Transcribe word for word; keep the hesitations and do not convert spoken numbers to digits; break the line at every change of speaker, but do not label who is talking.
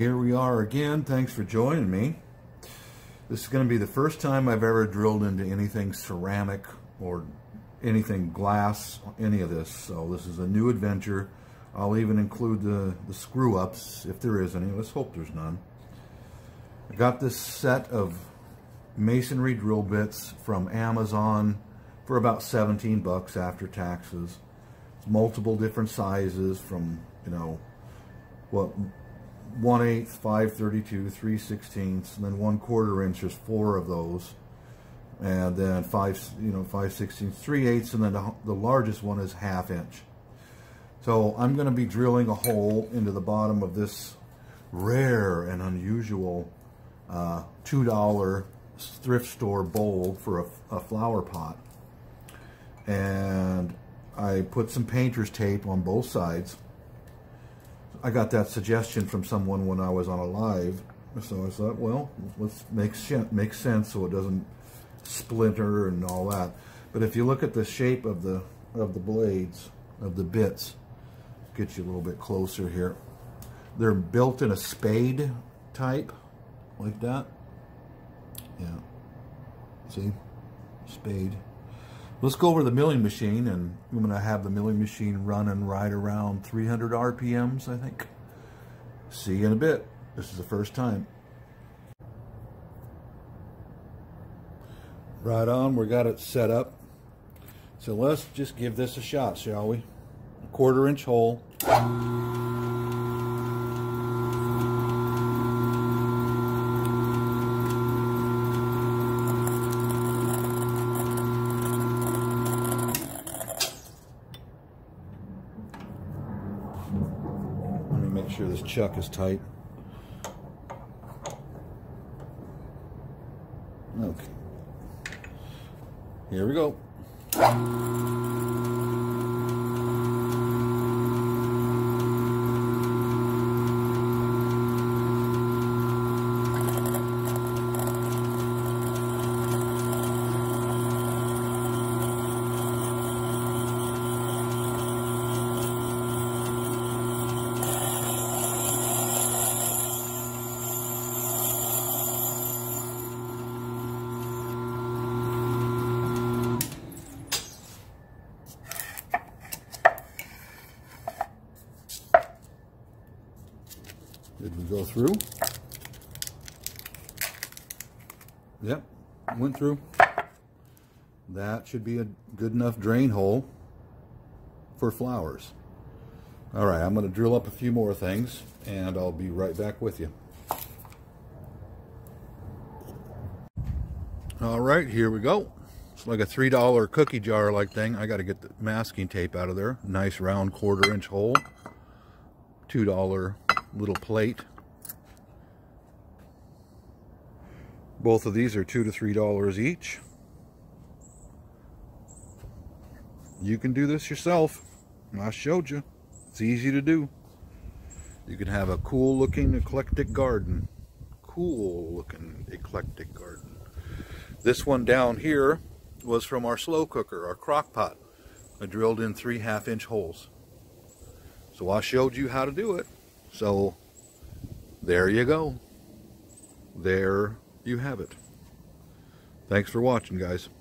Here we are again. Thanks for joining me. This is going to be the first time I've ever drilled into anything ceramic or anything glass, any of this. So this is a new adventure. I'll even include the, the screw-ups if there is any. Let's hope there's none. I got this set of masonry drill bits from Amazon for about seventeen bucks after taxes. It's multiple different sizes from, you know, what, one eighth, five thirty-two, three sixteenths, and then one quarter inch. There's four of those, and then five, you know, five sixteenths, three eighths, and then the, the largest one is half inch. So I'm going to be drilling a hole into the bottom of this rare and unusual uh, two dollar thrift store bowl for a, a flower pot, and I put some painter's tape on both sides. I got that suggestion from someone when I was on a live, so I thought, well, let's make make sense so it doesn't splinter and all that. But if you look at the shape of the of the blades, of the bits, get you a little bit closer here. They're built in a spade type, like that. Yeah. See? Spade. Let's go over the milling machine, and I'm going to have the milling machine running right around three hundred R P Ms, I think. See you in a bit. This is the first time. Right on, we got it set up. So let's just give this a shot, shall we? A quarter inch hole. Make sure this chuck is tight. Okay. Here we go. Did we go through? Yep, went through. That should be a good enough drain hole for flowers. All right, I'm going to drill up a few more things, and I'll be right back with you. All right, here we go. It's like a three dollar cookie jar-like thing. I got to get the masking tape out of there. Nice round quarter inch hole. two dollar little plate. Both of these are two to three dollars each. You can do this yourself. I showed you. It's easy to do. You can have a cool looking eclectic garden. Cool looking eclectic garden. This one down here was from our slow cooker, our crock pot. I drilled in three half inch holes. So I showed you how to do it. So there you go. There you have it. Thanks for watching, guys.